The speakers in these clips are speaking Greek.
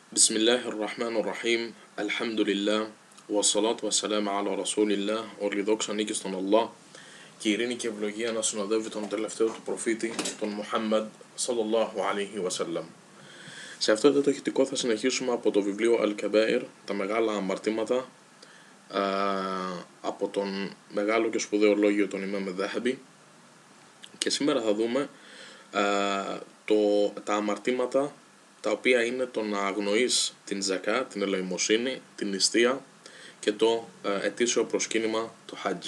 Bismillahir Rahmanir Rahim, Alhamdulillah, wassalatu wassalamu ala Rasulillah, όλη η δόξα νίκη στον Allah και η ειρήνη και ευλογία να συνοδεύει τον τελευταίο του προφήτη, τον Μουχάμμαντ sallallahu alaihi wasallam. Σε αυτό το ηχητικό θα συνεχίσουμε από το βιβλίο Al-Kabair, τα μεγάλα αμαρτήματα, από τον μεγάλο και σπουδαίο λόγιο των Ιμάμ Δάχαμπι, και σήμερα θα δούμε τα αμαρτήματα τα οποία είναι το να αγνοείς την ζακά, την ελεημοσύνη, την νηστεία και το ετήσιο προσκύνημα, το Χατζ.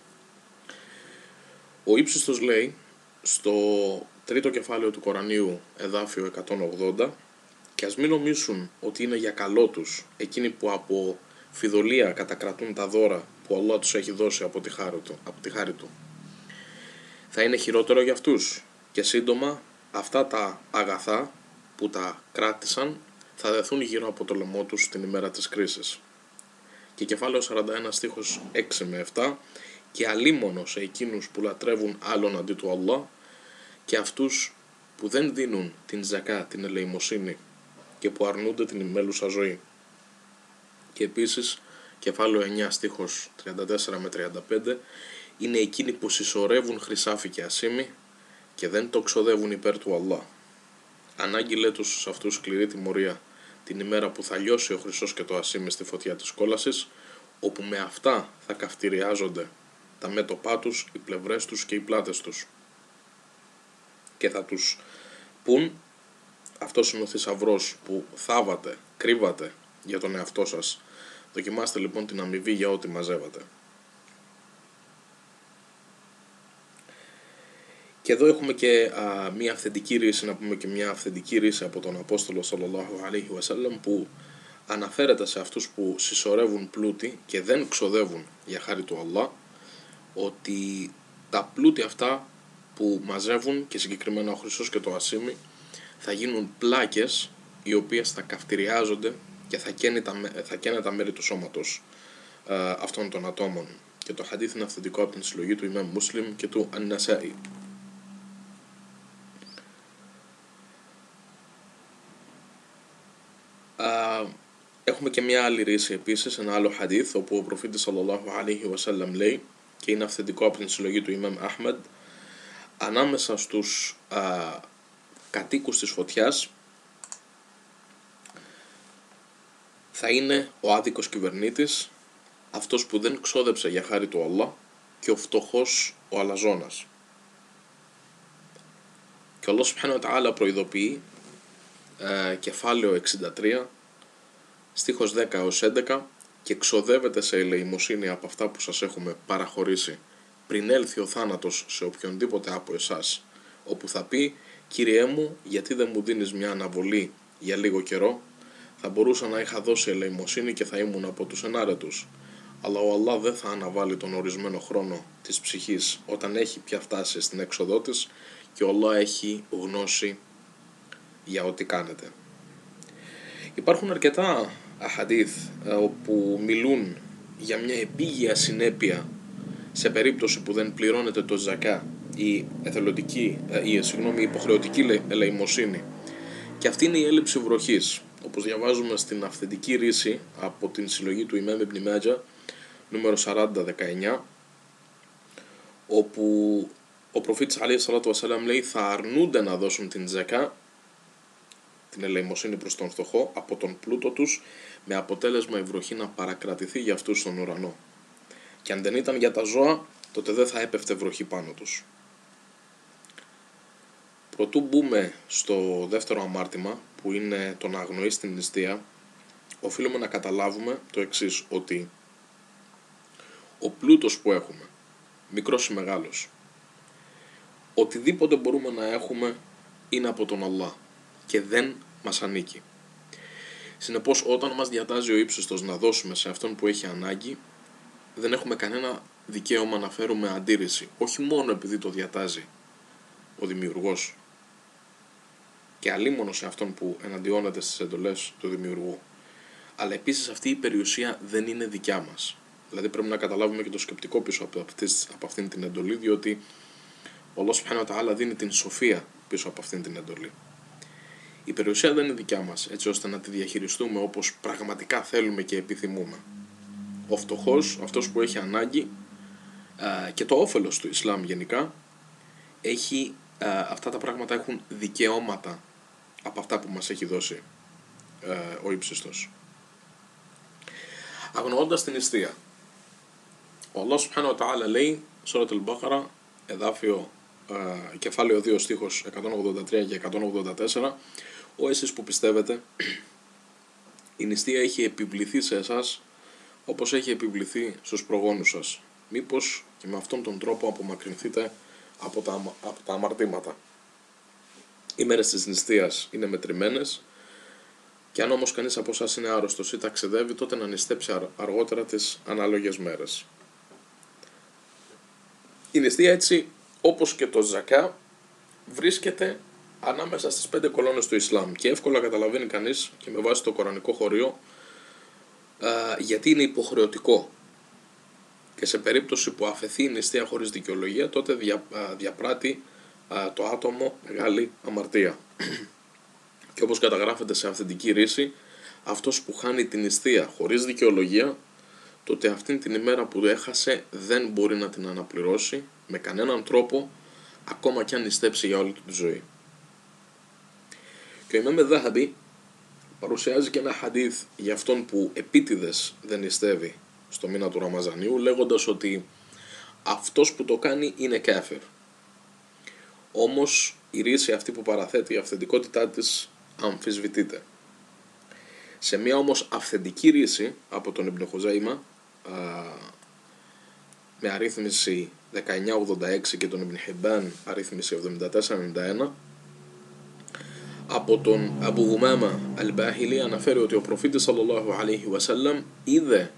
Ο ύψιστος λέει στο τρίτο κεφάλαιο του Κορανίου, εδάφιο 180, και ας μην νομίσουν ότι είναι για καλό τους εκείνοι που από φιδωλία κατακρατούν τα δώρα που Allah τους έχει δώσει από τη χάρη του. Θα είναι χειρότερο για αυτούς και σύντομα αυτά τα αγαθά που τα κράτησαν θα δεθούν γύρω από το λαιμό τους την ημέρα της κρίσης. Και κεφάλαιο 41 στίχος 6 με 7, και αλίμονο σε εκείνους που λατρεύουν άλλον αντί του Allah και αυτούς που δεν δίνουν την ζακά, την ελεημοσύνη, και που αρνούνται την ημέλουσα ζωή. Και επίσης κεφάλαιο 9 στίχος 34 με 35 είναι εκείνοι που συσσωρεύουν χρυσάφι και ασήμι και δεν το ξοδεύουν υπέρ του Allah. Ανάγγειλε τους σε αυτούς σκληρή τιμωρία την ημέρα που θα λιώσει ο χρυσός και το ασήμι στη φωτιά της κόλασης, όπου με αυτά θα καυτηριάζονται τα μέτωπά τους, οι πλευρές τους και οι πλάτες τους. Και θα τους πουν, αυτός είναι ο θησαυρός που θάβατε, κρύβατε για τον εαυτό σας. Δοκιμάστε λοιπόν την αμοιβή για ό,τι μαζεύατε. Και εδώ έχουμε και μια αυθεντική ρίση, να πούμε και μια αυθεντική ρίση από τον Απόστολο sallallahu alaihi wasallam, που αναφέρεται σε αυτούς που συσσωρεύουν πλούτη και δεν ξοδεύουν για χάρη του Allah, ότι τα πλούτη αυτά που μαζεύουν, και συγκεκριμένα ο χρυσός και το ασήμι, θα γίνουν πλάκες οι οποίες θα καυτηριάζονται και θα καίνε τα μέρη του σώματος αυτών των ατόμων. Και το χαδίθ είναι αυθεντικό από την συλλογή του Ιμάμ Μούσλιμ και του An-Nasa'i. Έχουμε και μια άλλη ρίση επίσης, ένα άλλο χαδίθ, όπου ο προφήτης sallallahu alaihi wasallam λέει, και είναι αυθεντικό από την συλλογή του Ιμάμ Ahmad, ανάμεσα στους κατοίκους της φωτιάς θα είναι ο άδικος κυβερνήτης, αυτός που δεν ξόδεψε για χάρη του Allah, και ο φτωχός ο αλαζόνας. Και ο Allah subhanahu wa ta'ala προειδοποιεί, κεφάλαιο 63 στίχος 10 έως 11, και ξοδεύετε σε ελεημοσύνη από αυτά που σας έχουμε παραχωρήσει πριν έλθει ο θάνατος σε οποιονδήποτε από εσάς, όπου θα πει, Κύριέ μου, γιατί δεν μου δίνεις μια αναβολή για λίγο καιρό? Θα μπορούσα να είχα δώσει ελεημοσύνη και θα ήμουν από τους ενάρετους. Αλλά ο Allah δεν θα αναβάλει τον ορισμένο χρόνο της ψυχής όταν έχει πια φτάσει στην έξοδό της, και ο Allah έχει γνώση για ό,τι κάνετε. Υπάρχουν αρκετά αχαντίθ όπου μιλούν για μια επίγεια συνέπεια σε περίπτωση που δεν πληρώνεται το ζακά, η υποχρεωτική ελεημοσύνη, και αυτή είναι η έλλειψη βροχής, όπως διαβάζουμε στην αυθεντική ρίση από την συλλογή του Ιμάμ Ιμπν Μάτζα νούμερο 40-19, όπου ο προφήτης αλaihi salatu wasalam λέει, θα αρνούνται να δώσουν την ζακά, την ελεημοσύνη προς τον φτωχό, από τον πλούτο τους, με αποτέλεσμα η βροχή να παρακρατηθεί για αυτούς στον ουρανό. Και αν δεν ήταν για τα ζώα, τότε δεν θα έπεφτε βροχή πάνω τους. Προτού μπούμε στο δεύτερο αμάρτημα, που είναι το να αγνοείς την νηστεία, οφείλουμε να καταλάβουμε το εξής, ότι ο πλούτος που έχουμε, μικρός ή μεγάλος, οτιδήποτε μπορούμε να έχουμε, είναι από τον Allah και δεν μας ανήκει. Συνεπώς, όταν μας διατάζει ο ύψιστος να δώσουμε σε αυτόν που έχει ανάγκη, δεν έχουμε κανένα δικαίωμα να φέρουμε αντίρρηση, όχι μόνο επειδή το διατάζει ο δημιουργός, και αλίμονο σε αυτόν που εναντιώνεται στις εντολές του δημιουργού, αλλά επίσης αυτή η περιουσία δεν είναι δικιά μας. Δηλαδή πρέπει να καταλάβουμε και το σκεπτικό πίσω από αυτήν την εντολή, διότι ο Allah subhanahu wa ta'ala δίνει την σοφία πίσω από αυτήν την εντολή. Η περιουσία δεν είναι δικιά μας, έτσι ώστε να τη διαχειριστούμε όπως πραγματικά θέλουμε και επιθυμούμε. Ο φτωχός, αυτός που έχει ανάγκη, και το όφελος του Ισλάμ γενικά, αυτά τα πράγματα έχουν δικαιώματα από αυτά που μας έχει δώσει ο ύψιστος. Αγνοώντας την νηστεία, ο Allah subhanahu wa ta'ala λέει, Σούρα Al-Baqara, εδάφιο, κεφάλαιο 2, στίχος 183 και 184, «Ω εσείς που πιστεύετε, η νηστεία έχει επιβληθεί σε εσάς όπως έχει επιβληθεί στους προγόνους σας. Μήπως και με αυτόν τον τρόπο απομακρυνθείτε από τα αμαρτήματα. Οι μέρες της νηστείας είναι μετρημένες και αν όμως κανείς από εσάς είναι άρρωστος ή ταξιδεύει, τότε να νηστέψει αργότερα τις ανάλογες μέρες». Η νηστεία, έτσι όπως και το ζακά, βρίσκεται ανάμεσα στις 5 κολόνες του Ισλάμ και εύκολα καταλαβαίνει κανείς και με βάση το κορανικό χωρίο γιατί είναι υποχρεωτικό, και σε περίπτωση που αφαιθεί η νηστεία χωρίς δικαιολογία, τότε διαπράττει το άτομο μεγάλη αμαρτία. Και όπως καταγράφεται σε αυθεντική ρίση, αυτός που χάνει την νηστεία χωρίς δικαιολογία, τότε αυτήν την ημέρα που έχασε δεν μπορεί να την αναπληρώσει με κανέναν τρόπο, ακόμα και αν νηστέψει για όλη του τη ζωή. Και ο Ιμάμ Δάχαμπι παρουσιάζει και ένα χαντίθ για αυτόν που επίτηδες δεν νηστεύει στο μήνα του Ραμαζανίου, λέγοντας ότι αυτός που το κάνει είναι κάφερ. Όμως η ρίση αυτή που παραθέτει, η αυθεντικότητά της αμφισβητείται. Σε μια όμως αυθεντική ρίση από τον Ιμπν Χουζάιμα, με αρρύθμιση 1986 και τον Ιμπν Χιμπάν αρρύθμιση 74-91, από τον Αμπού Γουμάμα Αλ-Μπάχιλι αναφέρει ότι ο προφήτης σαλλαλλάχου αλaihi wasallam είδε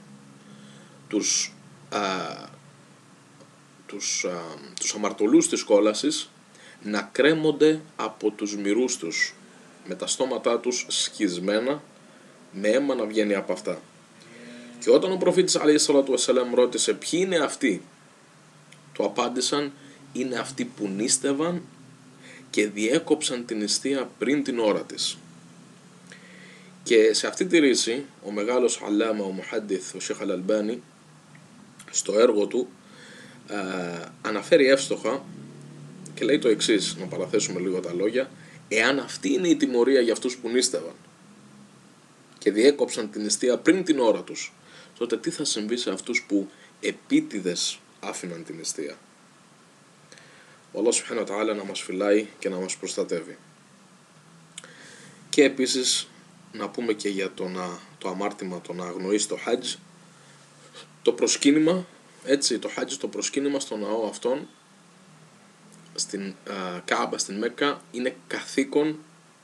τους αμαρτωλούς της κόλασης να κρέμονται από τους μυρούς τους, με τα στόματά τους σκισμένα, με αίμα να βγαίνει από αυτά. Και όταν ο προφήτης ﷺ ρώτησε ποιοι είναι αυτοί, του απάντησαν, είναι αυτοί που νήστευαν και διέκοψαν την νηστεία πριν την ώρα της. Και σε αυτή τη ρίση ο μεγάλος αλάμα, ο Μουχάντιθ, ο Σιχ Αλ-Αλμπάνι, στο έργο του αναφέρει εύστοχα και λέει το εξής, να παραθέσουμε λίγο τα λόγια: «Εάν αυτή είναι η τιμωρία για αυτούς που νήστευαν και διέκοψαν την νηστεία πριν την ώρα τους, τότε τι θα συμβεί σε αυτούς που επίτηδες άφηναν την νηστεία?» Ο Allah subhanahu wa ta'ala να μας φυλάει και να μας προστατεύει. Και επίσης να πούμε και για το αμάρτημα, το να αγνοείς το Χατζ, το προσκύνημα, έτσι, το Χατζ, το προσκύνημα στον ναό αυτόν, στην Κάμπα, στην Μέκκα, είναι καθήκον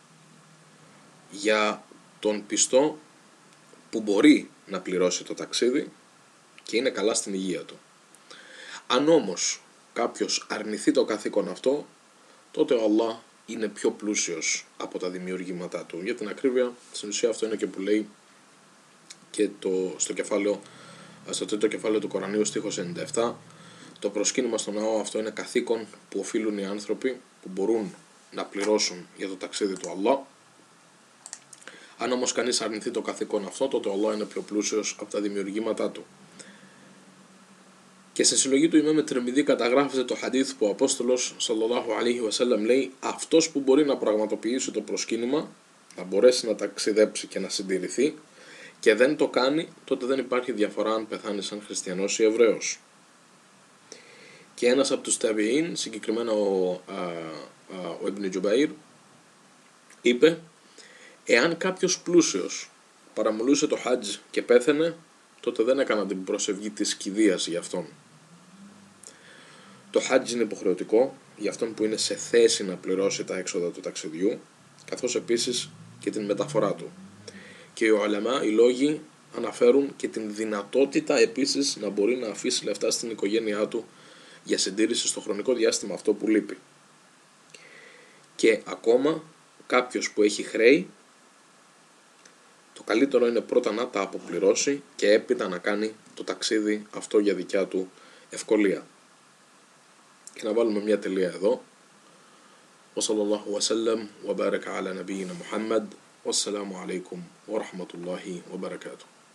για τον πιστό που μπορεί να πληρώσει το ταξίδι και είναι καλά στην υγεία του. Αν όμως κάποιος αρνηθεί το καθήκον αυτό, τότε ο Allah είναι πιο πλούσιος από τα δημιουργήματά του. Για την ακρίβεια, στην ουσία αυτό είναι και που λέει και στο τρίτο κεφάλαιο του Κορανίου, στίχος 97, το προσκύνημα στον ναό αυτό είναι καθήκον που οφείλουν οι άνθρωποι που μπορούν να πληρώσουν για το ταξίδι του Allah. Αν όμως κανείς αρνηθεί το καθήκον αυτό, τότε ο Allah είναι πιο πλούσιος από τα δημιουργήματά του. Και σε συλλογή του Ιμάμ Τιρμιδί καταγράφεται το χαντίθ που ο Απόστολος σαλλαλλάχου αλaihi wasallam λέει: αυτός που μπορεί να πραγματοποιήσει το προσκύνημα, να μπορέσει να ταξιδέψει και να συντηρηθεί, και δεν το κάνει, τότε δεν υπάρχει διαφορά αν πεθάνει σαν χριστιανός ή Εβραίος. Και ένας από τους Ταβιήν, συγκεκριμένα ο Ιμπν Τζουμπαΐρ, είπε: εάν κάποιος πλούσιος παραμελούσε το Χατζ και πέθαινε, τότε δεν έκανα την προσευχή της κηδείας για αυτόν. Το Χατζ είναι υποχρεωτικό για αυτόν που είναι σε θέση να πληρώσει τα έξοδα του ταξιδιού, καθώς επίσης και την μεταφορά του. Και οι ουλαμά, οι λόγοι, αναφέρουν και την δυνατότητα επίσης να μπορεί να αφήσει λεφτά στην οικογένειά του για συντήρηση στο χρονικό διάστημα αυτό που λείπει. Και ακόμα κάποιος που έχει χρέη, το καλύτερο είναι πρώτα να τα αποπληρώσει και έπειτα να κάνει το ταξίδι αυτό για δικιά του ευκολία. Και να βάλουμε μια τελεία εδώ. وصلى الله وسلم وبارك على نبينا محمد. والسلام عليكم ورحمة الله وبركاته.